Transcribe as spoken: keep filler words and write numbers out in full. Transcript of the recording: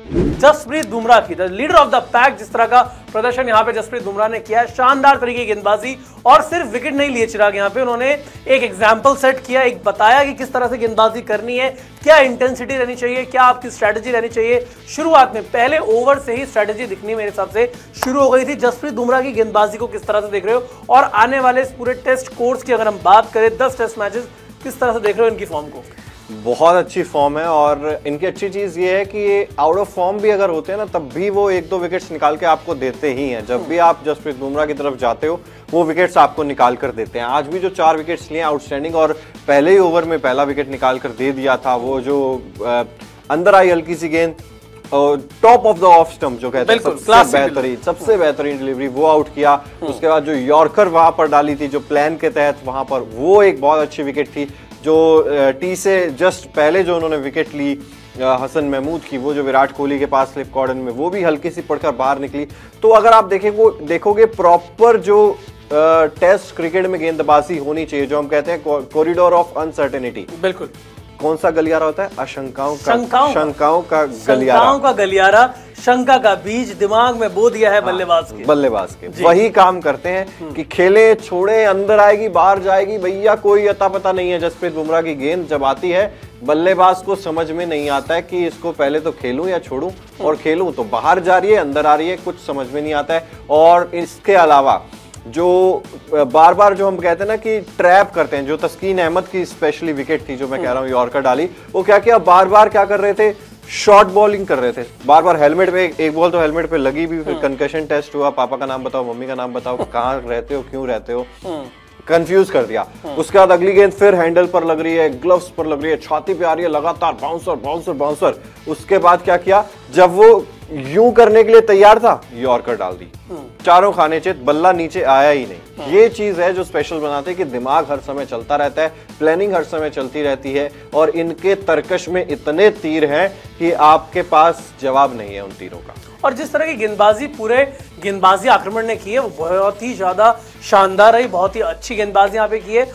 जसप्रीत बुमराह की, the leader of the pack, जिस तरह का प्रदर्शन यहाँ पे जसप्रीत बुमराह ने किया है, शानदार तरीके की गेंदबाजी, और सिर्फ विकेट नहीं लिए चिराग, यहाँ पे उन्होंने एक एग्जाम्पल सेट किया, एक बताया कि किस तरह से गेंदबाजी करनी है, क्या इंटेंसिटी रहनी चाहिए, क्या आपकी स्ट्रैटेजी रहनी चाहिए। शुरुआत में पहले ओवर से ही स्ट्रैटेजी दिखनी मेरे हिसाब से शुरू हो गई थी। जसप्रीत बुमराह की गेंदबाजी को किस तरह से देख रहे हो, और आने वाले इस पूरे टेस्ट कोर्स की अगर हम बात करें, दस टेस्ट मैचेस, किस तरह से देख रहे हो इनकी फॉर्म को? बहुत अच्छी फॉर्म है, और इनकी अच्छी चीज़ ये है कि ये आउट ऑफ फॉर्म भी अगर होते हैं ना, तब भी वो एक दो विकेट्स निकाल के आपको देते ही हैं। जब भी आप जसप्रीत बुमराह की तरफ जाते हो, वो विकेट्स आपको निकाल कर देते हैं। आज भी जो चार विकेट्स लिए आउटस्टैंडिंग, और पहले ही ओवर में पहला विकेट निकाल कर दे दिया था। वो जो आ, अंदर आई हल्की सी गेंद, top of the off stump जो कहते हैं, सबसे बेहतरीन सबसे बेहतरीन डिलीवरी, वो आउट किया। उसके बाद जो यॉर्कर वहां पर डाली थी, जो प्लान के तहत वहां पर, वो एक बहुत अच्छी विकेट थी। जो टी से जस्ट पहले जो उन्होंने विकेट ली हसन महमूद की, वो जो विराट कोहली के पास स्लिप कॉर्डर में, वो भी हल्की सी पड़कर बाहर निकली। तो अगर आप देखेंगे देखोगे प्रॉपर जो टेस्ट क्रिकेट में गेंदबाजी होनी चाहिए, जो हम कहते हैं कॉरिडोर ऑफ अनसर्टेनिटी, बिल्कुल, कौन सा गलियारा होता है? आशंकाओं का शंकाओं शंकाओं का गलियारा, शंकाओं का गलियारा, शंका का बीज दिमाग में बो दिया है बल्लेबाज के बल्लेबाज के वही काम करते हैं कि खेले छोड़े, अंदर आएगी बाहर जाएगी, भैया कोई अता पता नहीं है। जसप्रीत बुमराह की गेंद जब आती है, बल्लेबाज को समझ में नहीं आता है कि इसको पहले तो खेलूं या छोड़ूं, और खेलूं तो बाहर जा रही है अंदर आ रही है, कुछ समझ में नहीं आता है। और इसके अलावा जो बार बार जो हम कहते हैं ना कि ट्रैप करते हैं, जो तस्कीन अहमद की स्पेशली विकेट थी, जो मैं कह रहा हूँ यॉर्कर डाली, वो क्या किया, बार बार क्या कर रहे थे, शॉर्ट बॉलिंग कर रहे थे, बार बार हेलमेट पे, एक बॉल तो हेलमेट पे लगी भी, फिर कंकशन टेस्ट हुआ, पापा का नाम बताओ, मम्मी का नाम बताओ, कहाँ रहते हो, क्यों रहते हो, कंफ्यूज कर दिया। उसके बाद अगली गेंद फिर हैंडल पर लग रही है, ग्लव्स पर लग रही है, छाती पे आ रही है, लगातार बाउंसर बाउंसर बाउंसर। उसके बाद क्या किया, जब वो यूं करने के लिए तैयार था, यॉर्कर डाल दी, चारों खाने चेत, बल्ला नीचे आया ही नहीं। ये चीज है जो स्पेशल बनाते हैं कि दिमाग हर समय चलता रहता है, प्लानिंग हर समय चलती रहती है, और इनके तरकश में इतने तीर हैं कि आपके पास जवाब नहीं है उन तीरों का। और जिस तरह की गेंदबाजी पूरे गेंदबाजी आक्रमण ने की है, वो बहुत ही ज्यादा शानदार रही, बहुत ही अच्छी गेंदबाजी यहाँ पे की है।